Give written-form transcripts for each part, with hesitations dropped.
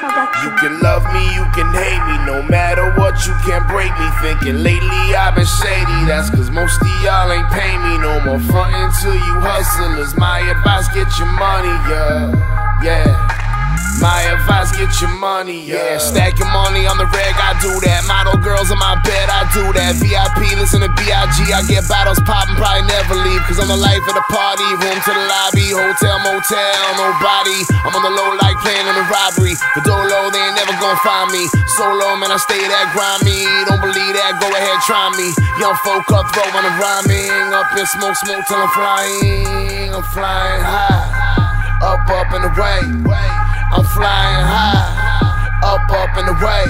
You can love me, you can hate me, no matter what, you can't break me. Thinking lately I've been shady, that's cause most of y'all ain't pay me. No more frontin' to you hustlers. My advice, get your money, yeah. My advice, get your money, yeah. Stack your money on the reg, I do that. Model girls on my bed, I do that. VIP, listen to B.I.G., I get bottles poppin', probably never leave. Cause I'm the life of the party, room to the lobby, hotel, motel, nobody. I'm on the low like playing in a robbery. The dolo, they ain't never gonna find me. Solo, man, I stay that grimy. Don't believe that, go ahead, try me. Young folk cutthroat when I'm rhyming. Up in smoke till I'm flying. I'm flying high, up and away. I'm flying high, up and away,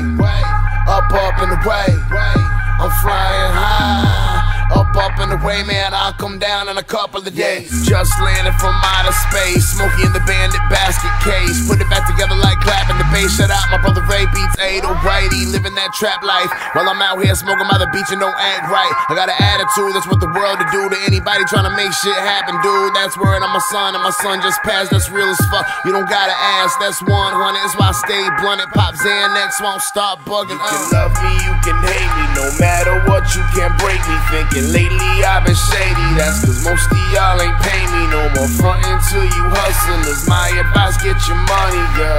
up and away. I'm flying high, up and away, man. I'll come down in a couple of days. Just landed from outer space, Smokey in the bandit basket case. Put it back together like clapping the bass. Shut out, my brother Ray beats 808. Living that trap life while I'm out here smoking by the beach and don't act right. I got an attitude, that's what the world to do to anybody trying to make shit happen, dude. That's word on my son, and my son just passed. That's real as fuck. You don't gotta ask, that's 100. That's why I stay blunted. Pop Xanax, won't stop bugging. You can love me, you can hate me, no matter what, you can't break me. Thinking lately I've been shady, that's cause most of y'all ain't pay me. No more frontin' to you hustlers. My advice, get your money,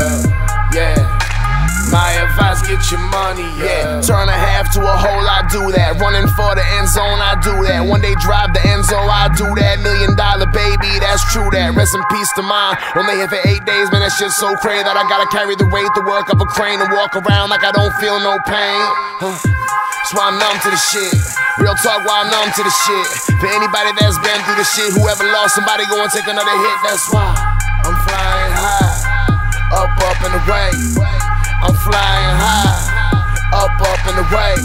yeah. My advice, get your money, yeah. Turn a half to a whole, I do that. Running for the end zone, I do that. One day drive the end zone, I do that. $1 million baby, that's true that. Rest in peace to mine. Only here for 8 days, man, that shit's so crazy that I gotta carry the weight, the work of a crane, and walk around like I don't feel no pain. That's why I'm numb to the shit. Real talk, why I'm numb to the shit. For anybody that's been through the shit, whoever lost somebody, go and take another hit. That's why I'm flying high, up and away. I'm flying high, up and away,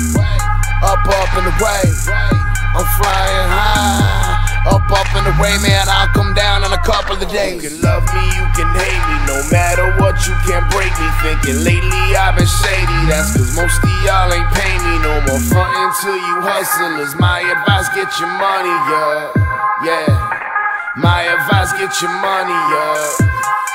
up and away. I'm flying high, up and away, man. I'll come down in a couple of days. You can love me, you can hate me, no matter what, you can't break me. Thinking lately I've been shady, that's cause most of y'all ain't pay me. No more frontin' to you hustlers. My advice, get your money, yeah. My advice, get your money, yeah.